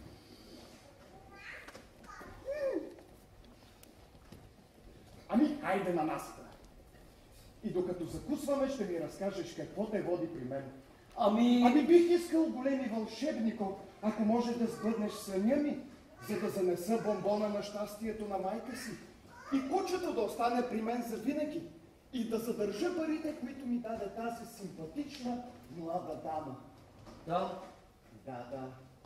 Speaker 4: Ами, хайде на масата. И докато закусваме, ще ми разкажеш какво те води при мен.
Speaker 1: Ами...
Speaker 5: Ами бих искал, големи вълшебнико, ако може да сбъднеш съня ми, за да занеса бомбона на щастието на майка си и кучето да остане при мен завинаги и да задържа парите, които ми даде тази симпатична млада дама.
Speaker 1: Да?
Speaker 5: Да, да.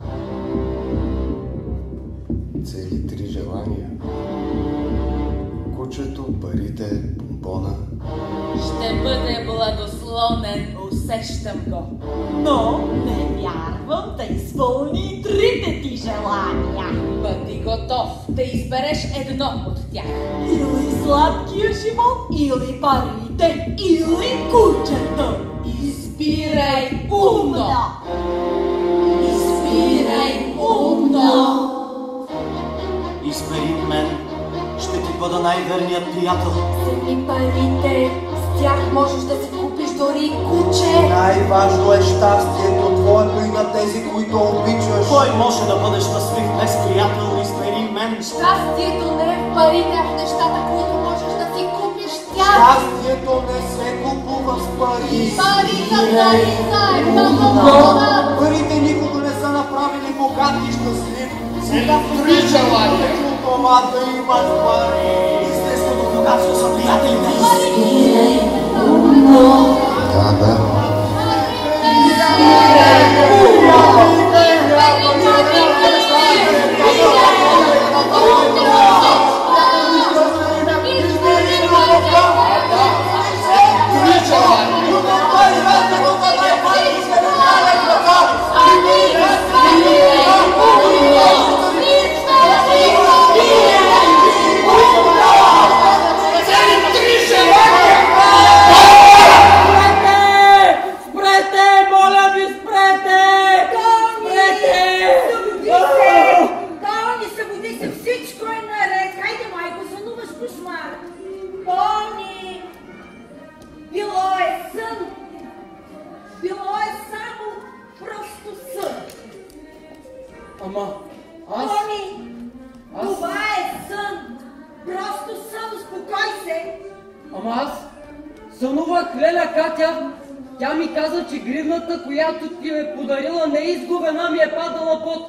Speaker 11: Цели три желания. Кучето, парите, бомбона.
Speaker 9: Ще бъде благословен, усещам го. Но не вярвам да изпълни трите ти желания. Бъди готов да избереш едно от тях. Или сладкия живот, или парите, или кучето. Избирай умно. Избирай умно.
Speaker 12: Избери мен. Ще ти бъда най-верният приятел.
Speaker 8: Вземи парите, с тях можеш да си купиш дори куче.
Speaker 2: Най-важно е щастието твоето и на тези, които обичаш.
Speaker 12: Кой може да бъде щастлив без приятел? Избери мен.
Speaker 8: Щастието не е в парите, а в нещата, които можеш да си купиш с тях.
Speaker 2: Щастието не се купува с пари.
Speaker 8: Парица, парица е много млада.
Speaker 2: Парите никога не са направили богат и щастлив.
Speaker 12: Сега три желания.
Speaker 2: Това да имаш пари.
Speaker 12: Естественото богатство са приятелите.
Speaker 11: Да, да.
Speaker 1: Ама, аз...
Speaker 7: Тони,
Speaker 1: аз...
Speaker 7: това е сън. Просто сън, успокой се.
Speaker 1: Ама аз сънувах Леля Катя. Тя ми каза, че гривната, която ти е подарила, не е изгубена, ми е падала под...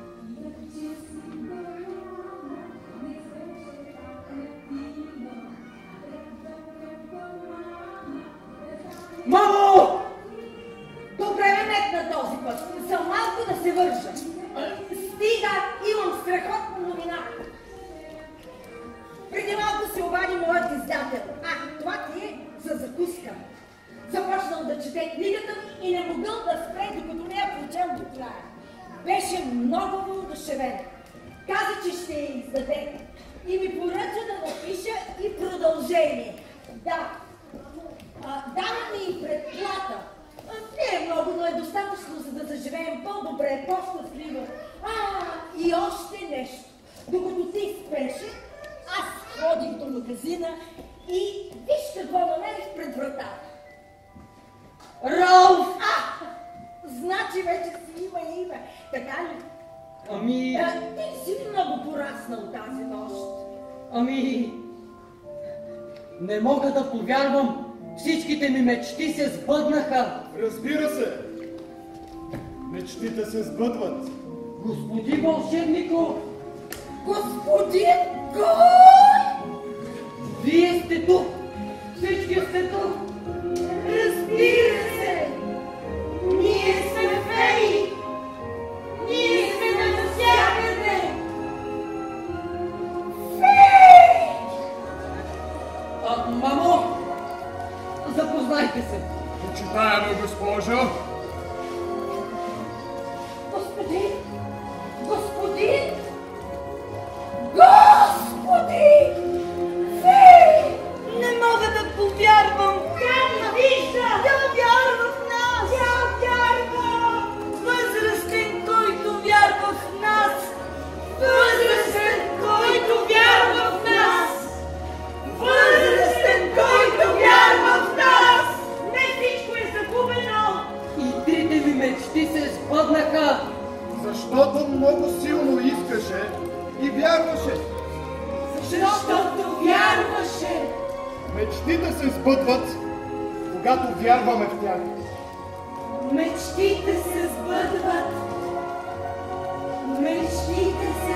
Speaker 1: Мамо!
Speaker 7: Добре ме метна този път. За малко да се вържа. Стига, имам страхотна новина. Преди малко се обади моят издател. А, това ти е за закуска. Започнал да чете книгата ми и не могъл да спре, докато не я прочел до края. Беше много въодушевен. Каза, че ще я издаде. И ми поръча да напиша и продължение. Да. А, дава ми и предплата. Не е много, но е достатъчно, за да заживеем по-добре, по-щастливо. А, и още нещо. Докато ти спеше, аз ходих до магазина и виж какво намерих пред вратата.
Speaker 1: Ралф!
Speaker 7: А, значи вече си има име, така ли?
Speaker 1: Ами...
Speaker 7: А, ти си много пораснал тази нощ.
Speaker 1: Ами... Не мога да повярвам. Всичките ми мечти се сбъднаха.
Speaker 5: Разбира се. Мечтите се сбъдват.
Speaker 1: Господин вълшебнико!
Speaker 7: Господин кой?
Speaker 1: Вие сте тук! Всички сте тук!
Speaker 7: Разбира се! Ние сме феи! Ние сме навсякъде! Феи!
Speaker 1: А, мамо! Запознайте се!
Speaker 5: Почитаема госпожо!
Speaker 7: Господин! Господин! Господи! Феи! Не мога да повярвам! Тя ни вижда! Тя вярва в нас! Тя вярва! Възрастен, който вярва в нас! Възрастен, който вярва в нас! Възрастен, който вярва в нас! Не всичко е загубено!
Speaker 1: И трите ми мечти се сбъднаха!
Speaker 5: Защото много силно искаше и вярваше.
Speaker 7: Защото вярваше!
Speaker 5: Мечтите се сбъдват, когато вярваме в тях.
Speaker 6: Мечтите се сбъдват, мечтите се